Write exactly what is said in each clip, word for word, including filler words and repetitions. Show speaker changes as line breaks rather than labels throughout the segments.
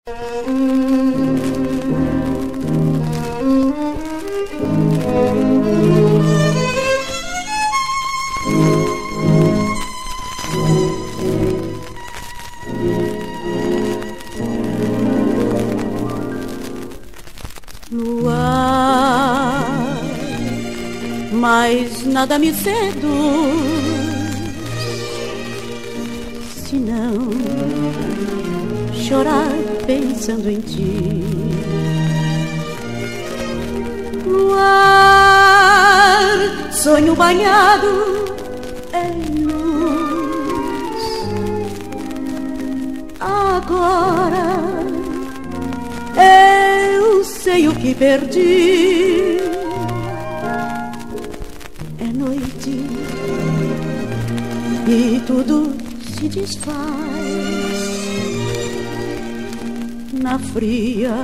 Luar, mas nada me seduz se não chorar pensando em ti. Luar, sonho banhado em luz. Agora eu sei o que perdi. É noite e tudo se desfaz na fria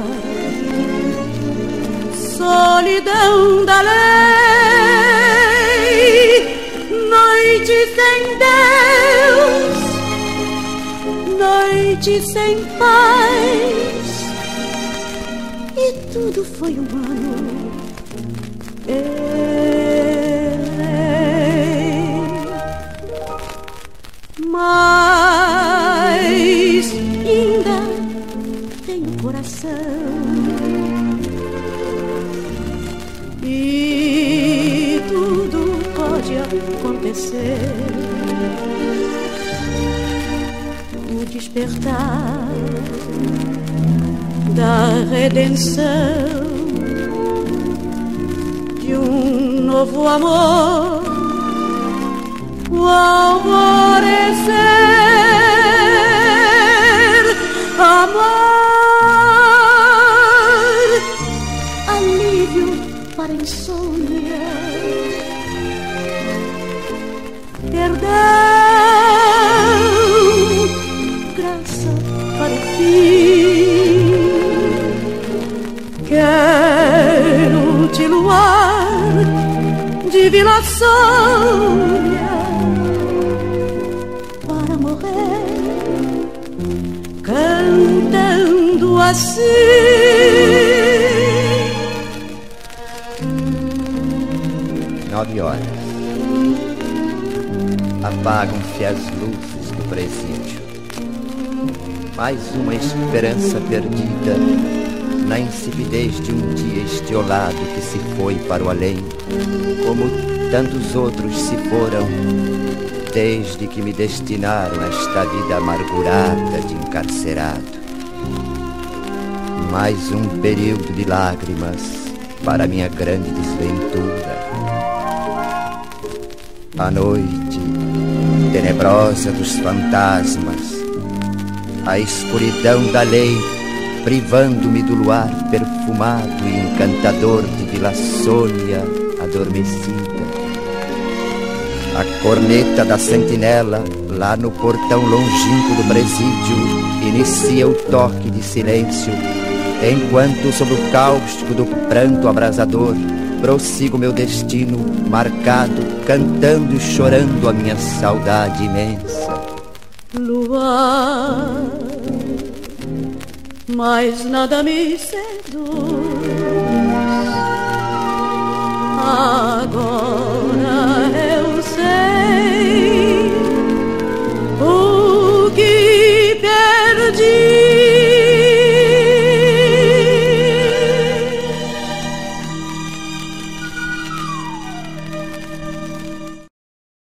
solidão da lei. Noite sem Deus, noite sem paz, e tudo foi humano. Errei, mas ainda tenho coração e tudo pode acontecer. O despertar da redenção de um novo amor, o alvorecer, amor, alívio para a insônia, perdão, graça para o fim. Quero-te, luar de Vila Sônia, para morrer cantando assim.
Nove horas. Apagam-se as luzes do presídio. Mais uma esperança perdida na insipidez de um dia estiolado que se foi para o além, como tantos outros se foram desde que me destinaram a esta vida amargurada de encarcerado. Mais um período de lágrimas para minha grande desventura. A noite tenebrosa dos fantasmas, a escuridão da lei, privando-me do luar perfumado e encantador de Vila Sônia adormecida. A corneta da sentinela, lá no portão longínquo do presídio, inicia o toque de silêncio, enquanto sob o cáustico do pranto abrasador prossigo meu destino marcado, cantando e chorando a minha saudade imensa.
Luar, mas nada me seduz agora.